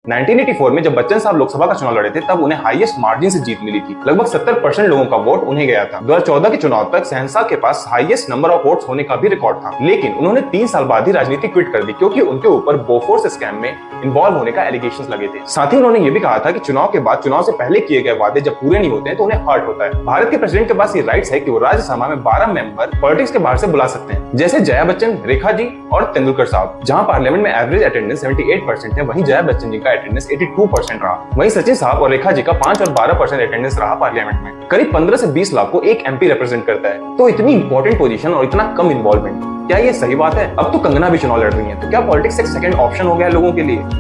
1984 में जब बच्चन साहब लोकसभा का चुनाव लड़े थे तब उन्हें हाईएस्ट मार्जिन से जीत मिली थी। लगभग 70% लोगों का वोट उन्हें गया था। 2014 के चुनाव तक शहंशाह के पास हाईएस्ट नंबर ऑफ वोट्स होने का भी रिकॉर्ड था, लेकिन उन्होंने 3 साल बाद ही राजनीति क्विट कर दी क्योंकि उनके ऊपर बोफोर्स स्कैम में इन्वॉल्व होने का एलिगेशंस लगे थे। साथ ही उन्होंने ये भी कहा था कि चुनाव के बाद चुनाव से पहले किए गए वादे जब पूरे नहीं होते हैं तो उन्हें हर्ट होता है। भारत के प्रेसिडेंट के पास ये राइट्स है कि वो राज्यसभा में 12 मेंबर पॉलिटिक्स के बाहर से बुला सकते हैं, जैसे जया बच्चन, रेखा जी और तेंदुलकर साहब। जहां पार्लियामेंट में एवरेज अटेंडेंस 78% है, वहीं जया बच्चन जी का अटेंडेंस 82% रहा। वहीं सचिन साहब और रेखा जी का 5 और 12% अटेंडेंस रहा पार्लियामेंट में। करीब 15 से 20 लाख को एक एमपी रिप्रेजेंट करता है, तो इतनी इंपॉर्टेंट पोजीशन और इतना कम इन्वॉल्वमेंट, क्या ये सही बात है? अब तो कंगना भी चुनाव लड़ रही है, तो क्या पॉलिटिक्स एक सेकंड ऑप्शन हो गया है लोगों के लिए?